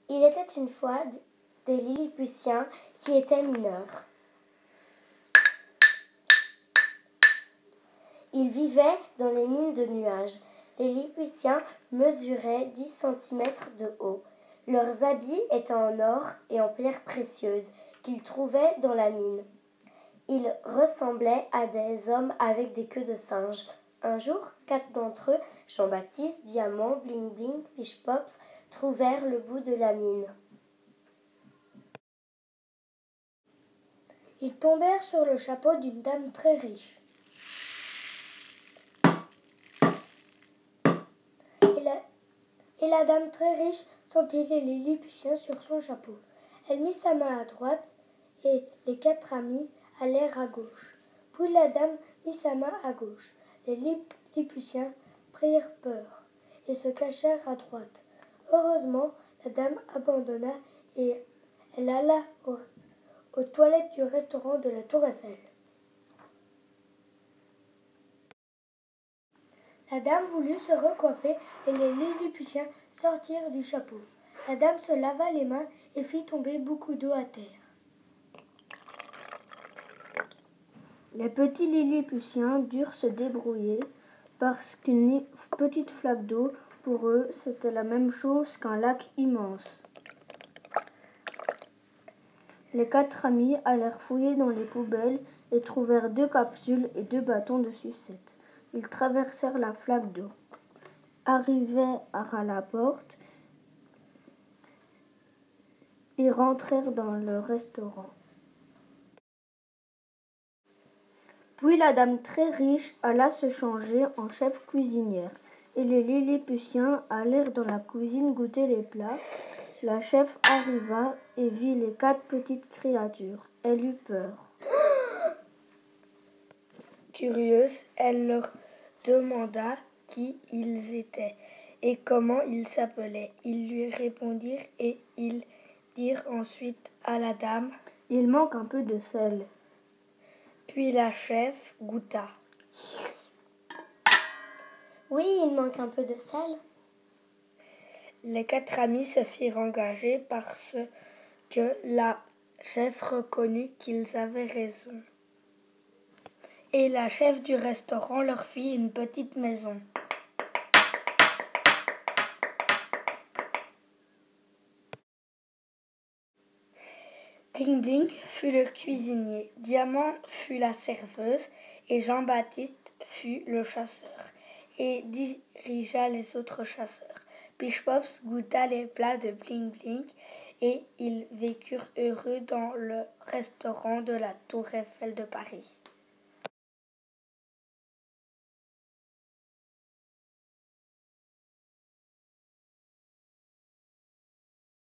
Il était une fois des Lilliputiens qui étaient mineurs. Ils vivaient dans les mines de nuages. Les Lilliputiens mesuraient 10 cm de haut. Leurs habits étaient en or et en pierres précieuses qu'ils trouvaient dans la mine. Ils ressemblaient à des hommes avec des queues de singe. Un jour, 4 d'entre eux, Jean-Baptiste, Diamant, Bling Bling, Piche Pops, trouvèrent le bout de la mine. Ils tombèrent sur le chapeau d'une dame très riche. Et la dame très riche sentit les Lilliputiens sur son chapeau. Elle mit sa main à droite et les 4 amis allèrent à gauche. Puis la dame mit sa main à gauche. Les Lilliputiens prirent peur et se cachèrent à droite. Heureusement, la dame abandonna et elle alla aux toilettes du restaurant de la Tour Eiffel. La dame voulut se recoiffer et les Lilliputiens sortirent du chapeau. La dame se lava les mains et fit tomber beaucoup d'eau à terre. Les petits Lilliputiens durent se débrouiller parce qu'une petite flaque d'eau, pour eux, c'était la même chose qu'un lac immense. Les 4 amis allèrent fouiller dans les poubelles et trouvèrent 2 capsules et 2 bâtons de sucette. Ils traversèrent la flaque d'eau, arrivèrent à la porte et rentrèrent dans le restaurant. Puis la dame très riche alla se changer en chef cuisinière et les Lilliputiens allèrent dans la cuisine goûter les plats. La chef arriva et vit les 4 petites créatures. Elle eut peur. Curieuse, elle leur demanda qui ils étaient et comment ils s'appelaient. Ils lui répondirent et ils dirent ensuite à la dame « Il manque un peu de sel. » Puis la chef goûta. « Oui, il manque un peu de sel. » Les 4 amis se firent engager parce que la chef reconnut qu'ils avaient raison. Et la chef du restaurant leur fit une petite maison. Bling Bling fut le cuisinier, Diamant fut la serveuse et Jean-Baptiste fut le chasseur et dirigea les autres chasseurs. Piche Pops goûta les plats de Bling Bling et ils vécurent heureux dans le restaurant de la Tour Eiffel de Paris.